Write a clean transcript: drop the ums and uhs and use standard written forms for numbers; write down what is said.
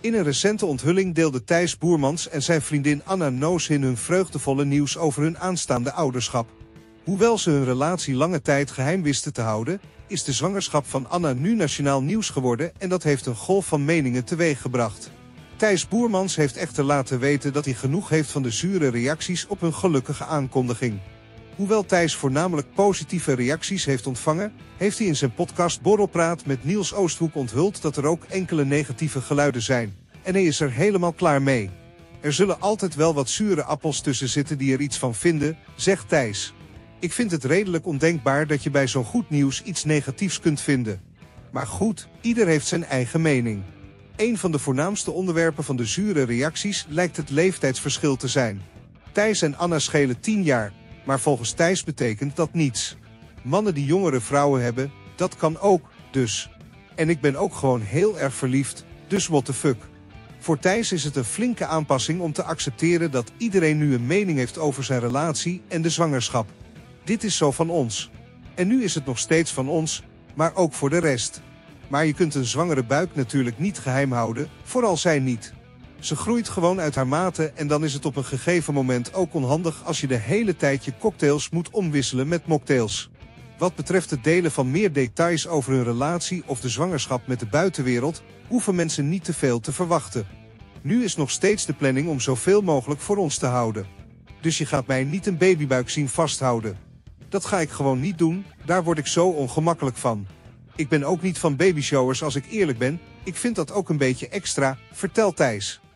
In een recente onthulling deelden Thijs Boermans en zijn vriendin Anna Nooshin hun vreugdevolle nieuws over hun aanstaande ouderschap. Hoewel ze hun relatie lange tijd geheim wisten te houden, is de zwangerschap van Anna nu nationaal nieuws geworden en dat heeft een golf van meningen teweeggebracht. Thijs Boermans heeft echter laten weten dat hij genoeg heeft van de zure reacties op hun gelukkige aankondiging. Hoewel Thijs voornamelijk positieve reacties heeft ontvangen, heeft hij in zijn podcast Borrelpraat met Niels Oosthoek onthuld dat er ook enkele negatieve geluiden zijn. En hij is er helemaal klaar mee. Er zullen altijd wel wat zure appels tussen zitten die er iets van vinden, zegt Thijs. Ik vind het redelijk ondenkbaar dat je bij zo'n goed nieuws iets negatiefs kunt vinden. Maar goed, ieder heeft zijn eigen mening. Een van de voornaamste onderwerpen van de zure reacties lijkt het leeftijdsverschil te zijn. Thijs en Anna schelen 10 jaar, maar volgens Thijs betekent dat niets. Mannen die jongere vrouwen hebben, dat kan ook, dus. En ik ben ook gewoon heel erg verliefd, dus what the fuck. Voor Thijs is het een flinke aanpassing om te accepteren dat iedereen nu een mening heeft over zijn relatie en de zwangerschap. Dit is zo van ons. En nu is het nog steeds van ons, maar ook voor de rest. Maar je kunt een zwangere buik natuurlijk niet geheim houden, vooral zij niet. Ze groeit gewoon uit haar maten en dan is het op een gegeven moment ook onhandig als je de hele tijd je cocktails moet omwisselen met mocktails. Wat betreft het delen van meer details over hun relatie of de zwangerschap met de buitenwereld, hoeven mensen niet te veel te verwachten. Nu is nog steeds de planning om zoveel mogelijk voor ons te houden. Dus je gaat mij niet een babybuik zien vasthouden. Dat ga ik gewoon niet doen, daar word ik zo ongemakkelijk van. Ik ben ook niet van babyshowers als ik eerlijk ben, ik vind dat ook een beetje extra, vertelt Thijs.